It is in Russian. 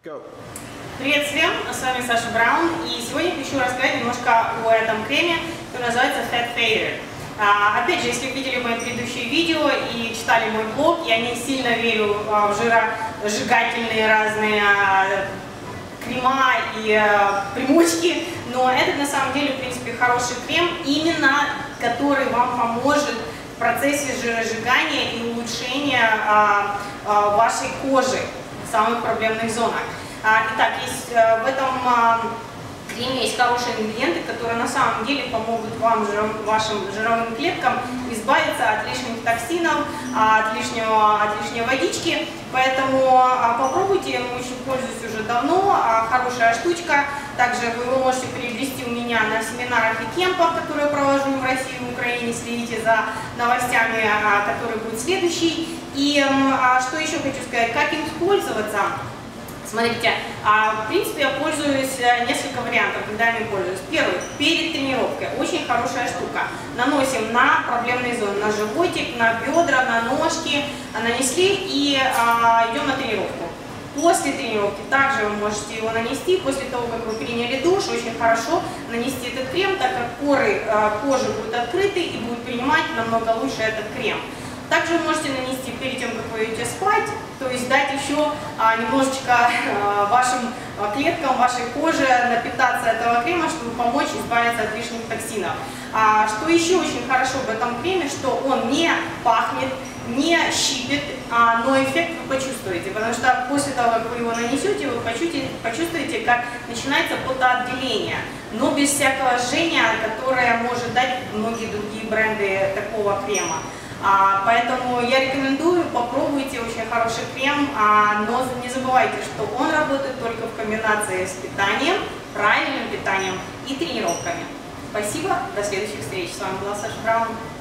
Go. Привет всем, с вами Саша Браун, и сегодня хочу рассказать немножко о этом креме, который называется Fat Fader. Опять же, если вы видели мои предыдущие видео и читали мой блог, я не сильно верю в жиросжигательные разные крема и примочки, но это на самом деле, в принципе, хороший крем, именно который вам поможет в процессе жиросжигания и улучшения вашей кожи в самых проблемных зонах. Итак, в этом креме есть хорошие ингредиенты, которые на самом деле помогут вам, вашим жировым клеткам, избавиться от лишних токсинов, от лишней водички. Поэтому попробуйте, я очень пользуюсь уже давно, хорошая штучка. Также вы его можете приобрести у меня на семинарах и кемпах, которые я провожу в России и в Украине. Следите за новостями, которые будут следующие. И что еще хочу сказать, как им пользоваться. Смотрите, в принципе, я пользуюсь несколько вариантов, когда я им пользуюсь. Первый, перед тренировкой, очень хорошая штука. Наносим на проблемные зоны, на животик, на бедра, на ножки, нанесли и идем на тренировку. После тренировки также вы можете его нанести, после того, как вы приняли душ, очень хорошо нанести этот крем, так как поры кожи будут открыты и будут принимать намного лучше этот крем. Также вы можете нанести перед тем, как вы идете спать, то есть дать еще немножечко вашим клеткам, вашей коже напитаться этого крема, чтобы помочь избавиться от лишних токсинов. Что еще очень хорошо в этом креме, что он не пахнет, не щипет, но эффект вы почувствуете, потому что после того, как вы его нанесете, вы почувствуете, как начинается потоотделение, но без всякого жжения, которое может дать многие другие бренды такого крема. Поэтому я рекомендую, попробуйте, очень хороший крем, но не забывайте, что он работает только в комбинации с питанием, правильным питанием и тренировками. Спасибо, до следующих встреч. С вами была Саша Браун.